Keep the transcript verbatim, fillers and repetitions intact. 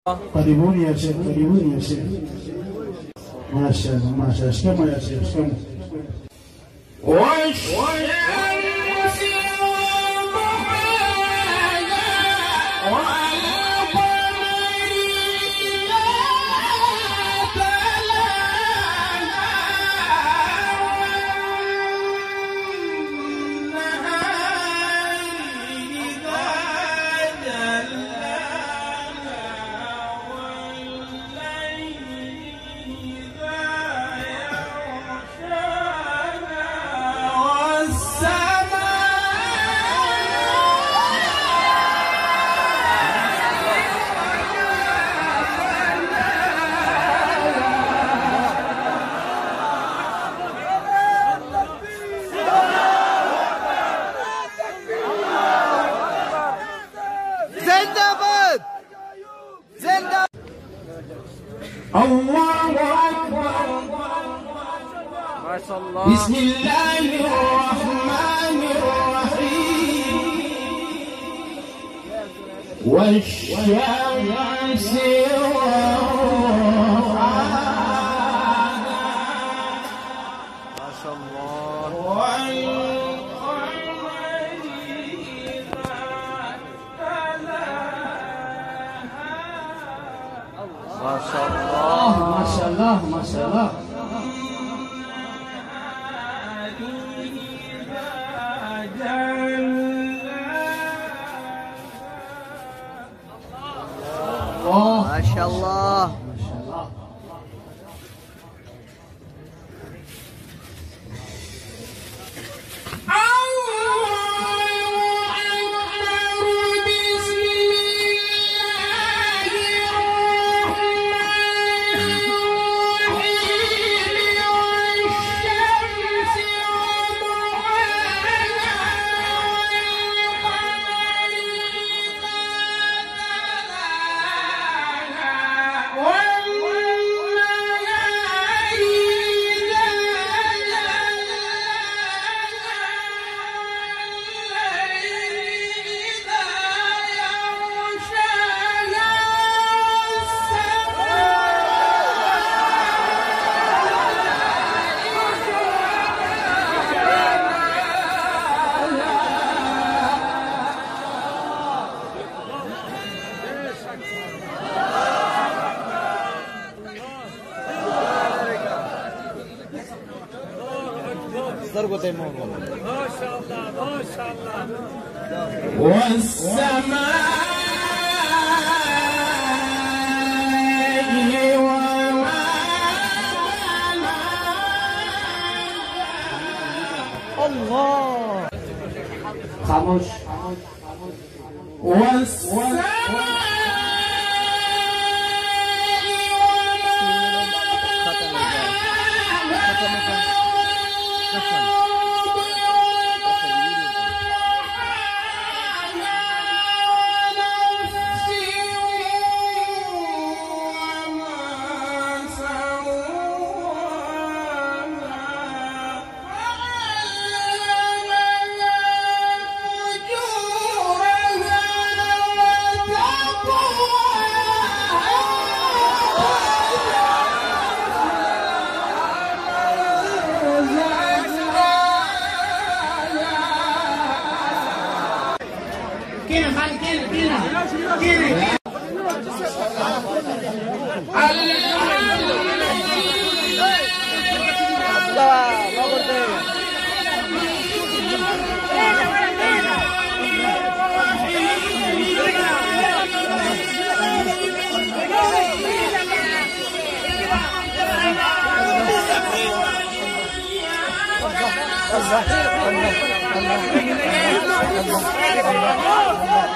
قريبون يا شيخ، قريبون يا شيخ. ما شاء الله ما شاء الله. اشكموا يا شيخ، اشكموا. زندباد زندباد. الله أكبر. ما شاء الله. بسم الله الرحمن الرحيم. والشمس وضحاها. ما شاء الله. ما شاء الله ما شاء الله ما شاء الله. الله ما شاء الله. ما شاء الله ما شاء الله. والسماء وما بناها. الله. خاموش. والسماء كده خلي كده كده كده الله الله الله الله.